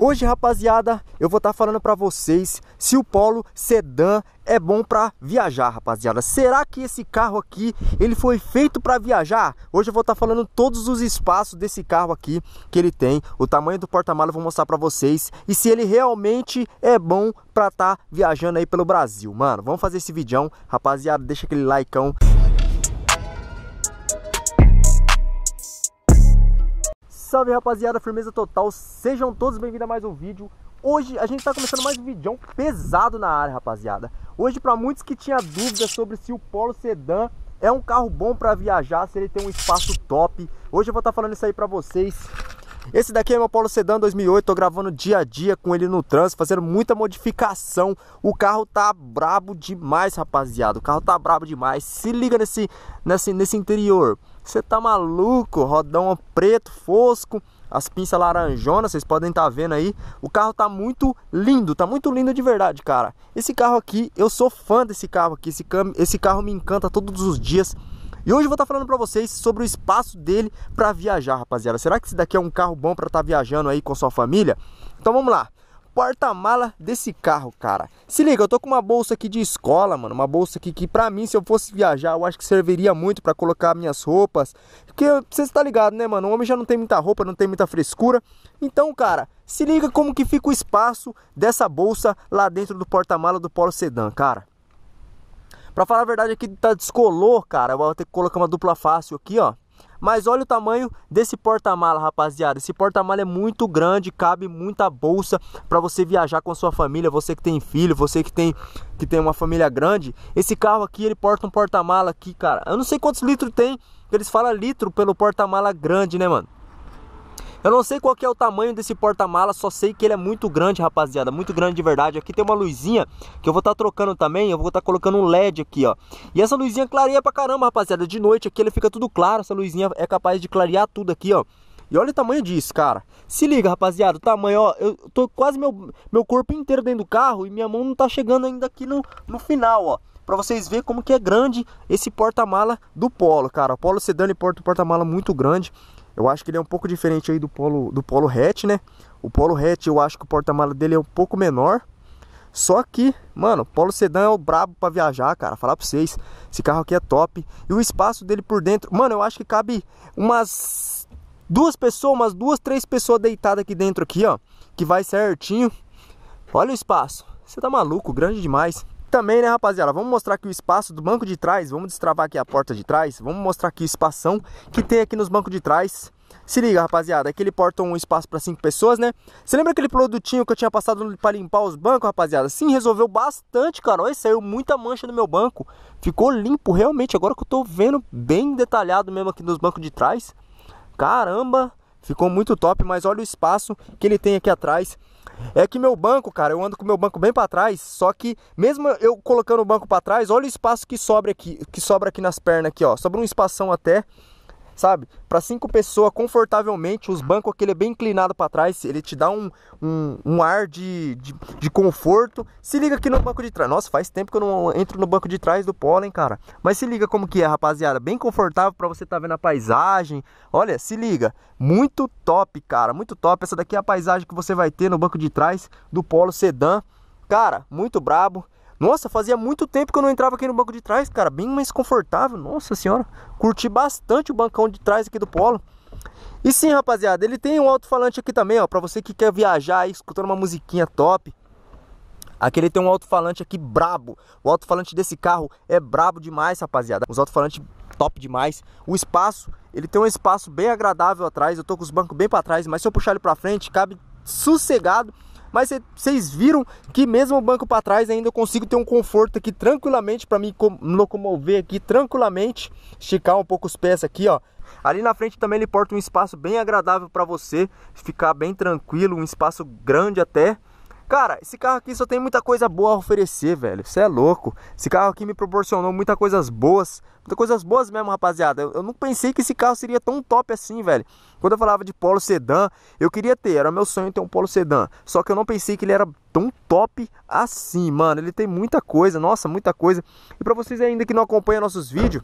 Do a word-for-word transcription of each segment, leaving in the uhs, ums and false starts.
Hoje, rapaziada, eu vou estar falando pra vocês se o Polo Sedan é bom pra viajar, rapaziada. Será que esse carro aqui, ele foi feito pra viajar? Hoje eu vou estar falando todos os espaços desse carro aqui que ele tem, o tamanho do porta-mala eu vou mostrar pra vocês e se ele realmente é bom pra estar viajando aí pelo Brasil. Mano, vamos fazer esse vídeo, rapaziada, deixa aquele likeão. Salve, rapaziada, firmeza total, sejam todos bem-vindos a mais um vídeo. Hoje a gente tá começando mais um vídeo pesado na área, rapaziada. Hoje, para muitos que tinham dúvidas sobre se o Polo Sedan é um carro bom para viajar, se ele tem um espaço top, hoje eu vou estar falando isso aí para vocês. Esse daqui é meu Polo Sedan dois mil e oito, tô gravando dia a dia com ele no trânsito, fazendo muita modificação. O carro tá brabo demais, rapaziada, o carro tá brabo demais. Se liga nesse, nesse, nesse interior, você tá maluco, rodão preto, fosco, as pinças laranjonas, vocês podem estar vendo aí. O carro tá muito lindo, tá muito lindo de verdade, cara. Esse carro aqui, eu sou fã desse carro aqui, esse, esse carro me encanta todos os dias. E hoje eu vou estar falando pra vocês sobre o espaço dele pra viajar, rapaziada. Será que esse daqui é um carro bom pra estar viajando aí com sua família? Então vamos lá. Porta-mala desse carro, cara. Se liga, eu tô com uma bolsa aqui de escola, mano. Uma bolsa aqui que pra mim, se eu fosse viajar, eu acho que serviria muito pra colocar minhas roupas. Porque você está ligado, né, mano? O homem já não tem muita roupa, não tem muita frescura. Então, cara, se liga como que fica o espaço dessa bolsa lá dentro do porta-mala do Polo Sedan, cara. Pra falar a verdade, aqui tá descolor, cara. Eu vou ter que colocar uma dupla fácil aqui, ó. Mas olha o tamanho desse porta-mala, rapaziada. Esse porta-mala é muito grande, cabe muita bolsa para você viajar com a sua família. Você que tem filho, você que tem, que tem uma família grande. Esse carro aqui, ele porta um porta-mala aqui, cara. Eu não sei quantos litros tem, eles falam litro pelo porta-mala grande, né, mano? Eu não sei qual que é o tamanho desse porta-mala, só sei que ele é muito grande, rapaziada, muito grande de verdade. Aqui tem uma luzinha que eu vou estar trocando também, eu vou estar colocando um L E D aqui, ó. E essa luzinha clareia pra caramba, rapaziada, de noite aqui ele fica tudo claro, essa luzinha é capaz de clarear tudo aqui, ó. E olha o tamanho disso, cara. Se liga, rapaziada, o tamanho, ó, eu tô quase meu, meu corpo inteiro dentro do carro e minha mão não tá chegando ainda aqui no, no final, ó. Pra vocês verem como que é grande esse porta-mala do Polo, cara. O Polo Sedan ele porta um porta-mala muito grande. Eu acho que ele é um pouco diferente aí do Polo, do Polo Hatch, né? O Polo Hatch eu acho que o porta-mala dele é um pouco menor. Só que, mano, o Polo Sedan é o brabo pra viajar, cara. Falar pra vocês, esse carro aqui é top. E o espaço dele por dentro, mano, eu acho que cabe umas duas pessoas, umas duas, três pessoas deitadas aqui dentro aqui, ó. Que vai certinho. Olha o espaço, você tá maluco, grande demais. Também, né, rapaziada, vamos mostrar aqui o espaço do banco de trás. Vamos destravar aqui a porta de trás. Vamos mostrar aqui o espação que tem aqui nos bancos de trás. Se liga, rapaziada, aqui ele porta um espaço para cinco pessoas, né? Você lembra aquele produtinho que eu tinha passado para limpar os bancos, rapaziada? Sim, resolveu bastante, cara. Olha, saiu muita mancha no meu banco. Ficou limpo, realmente, agora que eu tô vendo bem detalhado mesmo aqui nos bancos de trás. Caramba, ficou muito top, mas olha o espaço que ele tem aqui atrás. É que meu banco, cara, eu ando com o meu banco bem para trás, só que mesmo eu colocando o banco para trás, olha o espaço que sobra aqui, que sobra aqui nas pernas aqui, ó. Sobra um espação até, sabe? Para cinco pessoas confortavelmente. Os bancos aqui ele é bem inclinado para trás, ele te dá um, um, um ar de, de, de conforto. Se liga aqui no banco de trás. Nossa, faz tempo que eu não entro no banco de trás do Polo, hein, cara. Mas se liga como que é, rapaziada. Bem confortável para você tá vendo a paisagem. Olha, se liga. Muito top, cara. Muito top. Essa daqui é a paisagem que você vai ter no banco de trás do Polo Sedan. Cara, muito brabo. Nossa, fazia muito tempo que eu não entrava aqui no banco de trás, cara. Bem mais confortável, nossa senhora. Curti bastante o bancão de trás aqui do Polo. E sim, rapaziada, ele tem um alto-falante aqui também, ó. Pra você que quer viajar aí, escutando uma musiquinha top. Aqui ele tem um alto-falante aqui brabo. O alto-falante desse carro é brabo demais, rapaziada. Os alto-falantes top demais. O espaço, ele tem um espaço bem agradável atrás. Eu tô com os bancos bem pra trás, mas se eu puxar ele pra frente, cabe sossegado. Mas vocês viram que mesmo o banco para trás ainda eu consigo ter um conforto aqui tranquilamente para me locomover aqui tranquilamente, esticar um pouco os pés aqui, ó. Ali na frente também ele porta um espaço bem agradável para você ficar bem tranquilo, um espaço grande até. Cara, esse carro aqui só tem muita coisa boa a oferecer, velho. Você é louco. Esse carro aqui me proporcionou muitas coisas boas. Muitas coisas boas mesmo, rapaziada. Eu, eu não pensei que esse carro seria tão top assim, velho. Quando eu falava de Polo Sedan, eu queria ter. Era meu sonho ter um Polo Sedan. Só que eu não pensei que ele era tão top assim, mano. Ele tem muita coisa. Nossa, muita coisa. E pra vocês ainda que não acompanham nossos vídeos...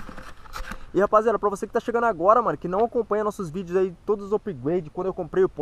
E rapaziada, pra você que tá chegando agora, mano, que não acompanha nossos vídeos aí, todos os upgrades, quando eu comprei o Polo,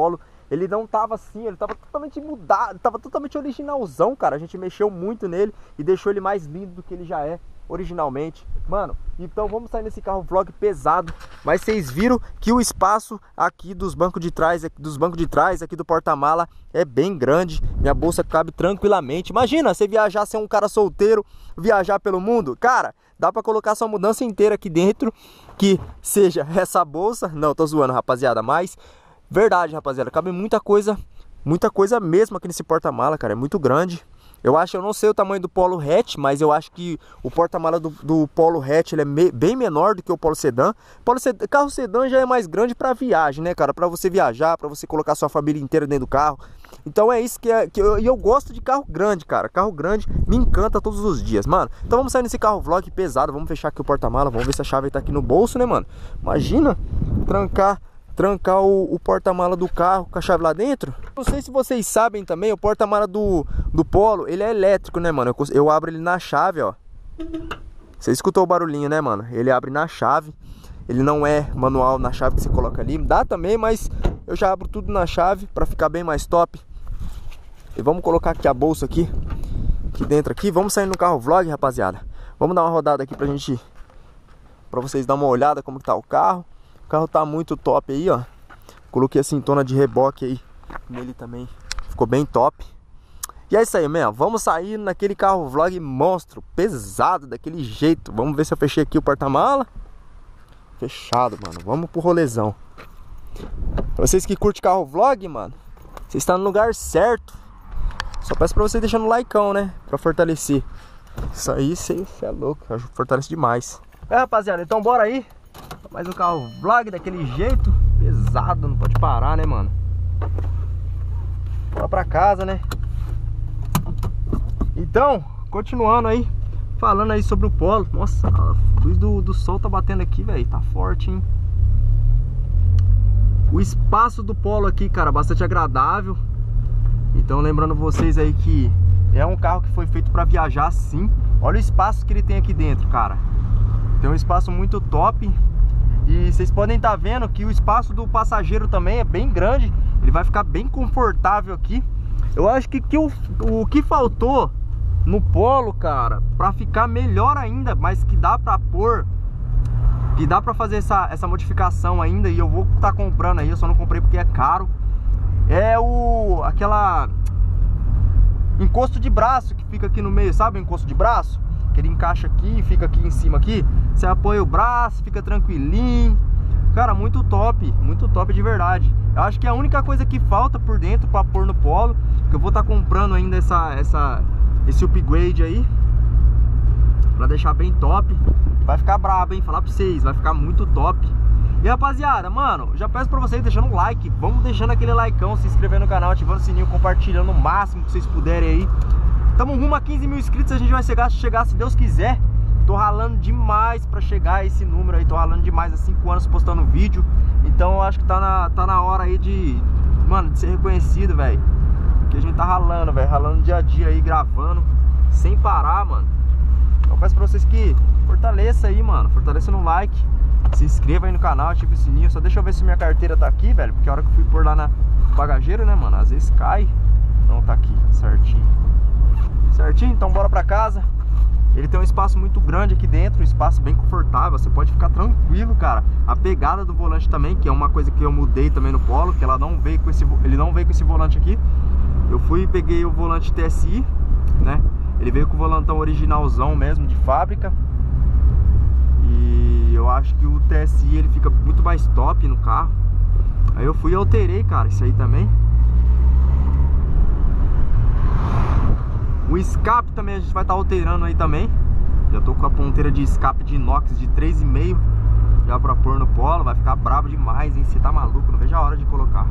ele não tava assim, ele tava totalmente mudado, tava totalmente originalzão, cara. A gente mexeu muito nele e deixou ele mais lindo do que ele já é originalmente. Mano, então vamos sair nesse carro vlog pesado. Mas vocês viram que o espaço aqui dos bancos de trás, dos bancos de trás, aqui do porta-mala é bem grande. Minha bolsa cabe tranquilamente. Imagina você viajar, ser um cara solteiro, viajar pelo mundo. Cara, dá pra colocar sua mudança inteira aqui dentro, que seja essa bolsa. Não, tô zoando, rapaziada, mas verdade, rapaziada, cabe muita coisa, muita coisa mesmo aqui nesse porta-mala, cara. É muito grande. Eu acho, eu não sei o tamanho do Polo Hatch, mas eu acho que o porta-mala do, do Polo Hatch ele é me, bem menor do que o Polo Sedã. Polo Sedã, carro sedã já é mais grande para viagem, né, cara? Para você viajar, para você colocar sua família inteira dentro do carro. Então é isso que, é, que eu, eu gosto de carro grande, cara. Carro grande me encanta todos os dias, mano. Então vamos sair nesse carro vlog pesado, vamos fechar aqui o porta-mala, vamos ver se a chave tá aqui no bolso, né, mano? Imagina trancar... Trancar o, o porta-mala do carro com a chave lá dentro. Não sei se vocês sabem também, o porta-mala do, do Polo, ele é elétrico, né, mano? Eu, eu abro ele na chave, ó. Você escutou o barulhinho, né, mano? Ele abre na chave. Ele não é manual na chave que você coloca ali. Dá também, mas eu já abro tudo na chave pra ficar bem mais top. E vamos colocar aqui a bolsa aqui. Aqui dentro aqui. Vamos sair no carro vlog, rapaziada. Vamos dar uma rodada aqui pra gente... Pra vocês darem uma olhada como que tá o carro. O carro tá muito top aí, ó. Coloquei a cintona de reboque aí nele também. Ficou bem top. E é isso aí mesmo. Vamos sair naquele carro vlog monstro, pesado, daquele jeito. Vamos ver se eu fechei aqui o porta-mala. Fechado, mano. Vamos pro rolezão. Vocês que curtem carro vlog, mano, vocês estão no lugar certo. Só peço pra vocês deixando um likeão, né? Pra fortalecer. Isso aí, você é louco. Fortalece demais. É, rapaziada, então bora aí. Mais um carro vlog daquele jeito. Pesado, não pode parar, né, mano? Bora pra casa, né? Então, continuando aí, falando aí sobre o Polo. Nossa, a luz do, do sol tá batendo aqui, velho. Tá forte, hein? O espaço do Polo aqui, cara, bastante agradável. Então, lembrando vocês aí que é um carro que foi feito pra viajar, sim. Olha o espaço que ele tem aqui dentro, cara. Tem um espaço muito top. E vocês podem estar vendo que o espaço do passageiro também é bem grande. Ele vai ficar bem confortável aqui. Eu acho que, que o, o que faltou no Polo, cara, pra ficar melhor ainda, mas que dá pra pôr, que dá pra fazer essa, essa modificação ainda, e eu vou estar comprando aí, eu só não comprei porque é caro, é o aquela encosto de braço que fica aqui no meio, sabe o encosto de braço? Que ele encaixa aqui e fica aqui em cima aqui. Você apoia o braço, fica tranquilinho. Cara, muito top, muito top de verdade. Eu acho que é a única coisa que falta por dentro pra pôr no Polo, que eu vou estar comprando ainda essa, essa, esse upgrade aí, pra deixar bem top. Vai ficar brabo, hein? Falar pra vocês, vai ficar muito top. E rapaziada, mano, já peço pra vocês deixando um like. Vamos deixando aquele likeão, se inscrevendo no canal, ativando o sininho, compartilhando o máximo que vocês puderem aí. Tamo rumo a quinze mil inscritos, a gente vai chegar, chegar se Deus quiser. Tô ralando demais pra chegar a esse número aí. Tô ralando demais há cinco anos postando vídeo. Então eu acho que tá na, tá na hora aí de, mano, de ser reconhecido, velho. Porque a gente tá ralando, velho. Ralando dia a dia aí, gravando sem parar, mano. Então eu peço pra vocês que fortaleça aí, mano. Fortaleça no like. Se inscreva aí no canal, ative o sininho. Só deixa eu ver se minha carteira tá aqui, velho. Porque a hora que eu fui pôr lá na bagageira, né, mano, às vezes cai. Não, tá aqui, certinho. Certinho? Então bora pra casa. Ele tem um espaço muito grande aqui dentro, um espaço bem confortável. Você pode ficar tranquilo, cara. A pegada do volante também, que é uma coisa que eu mudei também no Polo, que ela não veio com esse, ele não veio com esse volante aqui. Eu fui e peguei o volante T S I, né? Ele veio com o volantão originalzão mesmo, de fábrica. E eu acho que o T S I ele fica muito mais top no carro. Aí eu fui e alterei, cara, isso aí também. O escape também a gente vai estar alterando aí também. Já tô com a ponteira de escape de inox de três e meio já pra pôr no Polo. Vai ficar brabo demais, hein? Você tá maluco, não vejo a hora de colocar.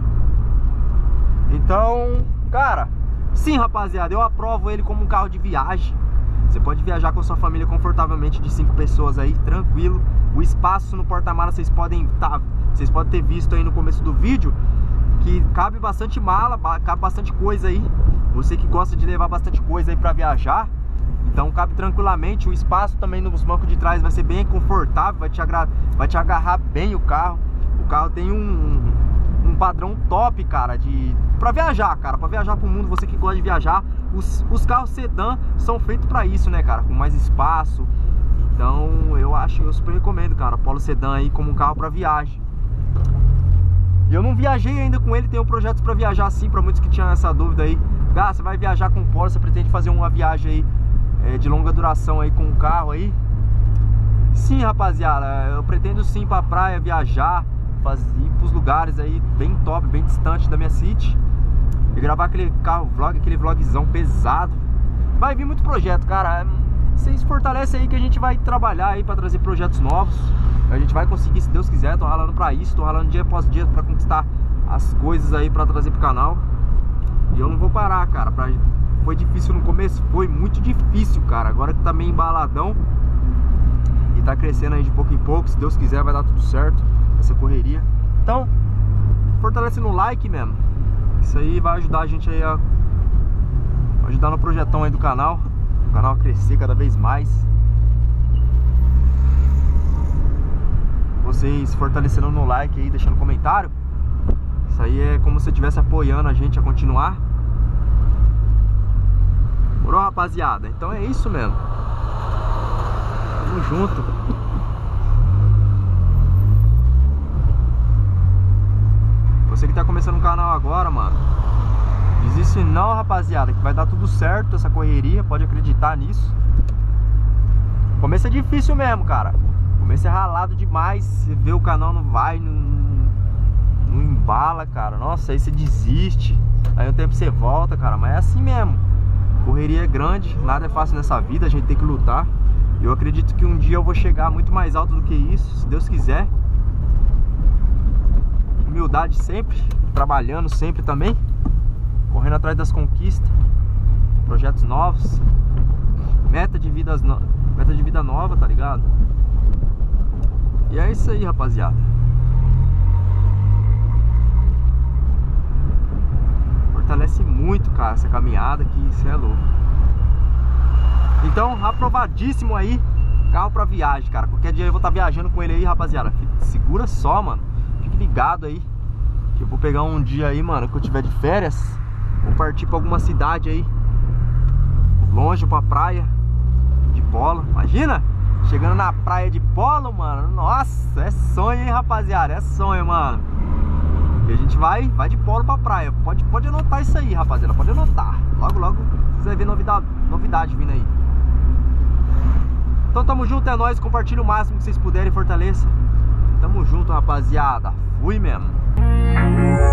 Então, cara, sim, rapaziada, eu aprovo ele como um carro de viagem. Você pode viajar com a sua família confortavelmente de cinco pessoas aí, tranquilo. O espaço no porta-mala vocês podem tá, vocês podem ter visto aí no começo do vídeo, que cabe bastante mala, cabe bastante coisa aí. Você que gosta de levar bastante coisa aí pra viajar, então cabe tranquilamente. O espaço também nos bancos de trás vai ser bem confortável, vai te, agra... vai te agarrar bem o carro. O carro tem um, um padrão top, cara, de pra viajar, cara, pra viajar pro mundo, você que gosta de viajar. Os, os carros sedã são feitos pra isso, né, cara, com mais espaço. Então eu acho, eu super recomendo, cara, o Polo Sedã aí como um carro pra viagem. E eu não viajei ainda com ele, tenho projetos pra viajar sim, pra muitos que tinham essa dúvida aí. Ah, você vai viajar com o Polo, você pretende fazer uma viagem aí é, de longa duração aí com o carro aí? Sim, rapaziada, eu pretendo sim pra praia, viajar, fazer, ir pros lugares aí bem top, bem distante da minha city. E gravar aquele carro vlog, aquele vlogzão pesado. Vai vir muito projeto, cara. Vocês fortalecem aí que a gente vai trabalhar aí pra trazer projetos novos. A gente vai conseguir, se Deus quiser. Tô ralando pra isso, tô ralando dia após dia pra conquistar as coisas aí pra trazer pro canal. E eu não vou parar, cara. Pra... Foi difícil no começo, foi muito difícil, cara. Agora que tá meio embaladão e tá crescendo aí de pouco em pouco, se Deus quiser vai dar tudo certo, essa correria. Então, fortalece no like mesmo. Isso aí vai ajudar a gente aí a ajudar no projetão aí do canal, o canal a crescer cada vez mais. Vocês fortalecendo no like aí, deixando comentário, isso aí é como se você estivesse apoiando a gente a continuar. Morou, rapaziada? Então é isso mesmo. Tamo junto. Você que tá começando o canal agora, mano, desiste não, rapaziada, que vai dar tudo certo essa correria, pode acreditar nisso. O começo é difícil mesmo, cara. O começo é ralado demais, você vê o canal não vai, não, não embala, cara. Nossa, aí você desiste, aí um tempo você volta, cara, mas é assim mesmo. Correria é grande, nada é fácil nessa vida, a gente tem que lutar. Eu acredito que um dia eu vou chegar muito mais alto do que isso, se Deus quiser. Humildade sempre, trabalhando sempre também, correndo atrás das conquistas, projetos novos, meta de, vidas no... meta de vida nova, tá ligado? E é isso aí, rapaziada. Fortalece muito, cara, essa caminhada que isso é louco. Então, aprovadíssimo aí, carro pra viagem, cara. Qualquer dia eu vou estar viajando com ele aí, rapaziada. Segura só, mano. Fique ligado aí, que eu vou pegar um dia aí, mano, que eu tiver de férias. Vou partir pra alguma cidade aí, longe pra praia de Polo. Imagina, chegando na praia de Polo, mano. Nossa, é sonho, hein, rapaziada. É sonho, mano. E a gente vai, vai de Polo pra praia. Pode, pode anotar isso aí, rapaziada. Pode anotar. Logo, logo você vai ver novidade, novidade vindo aí. Então tamo junto, é nóis. Compartilha o máximo que vocês puderem, fortaleça. Tamo junto, rapaziada. Fui mesmo.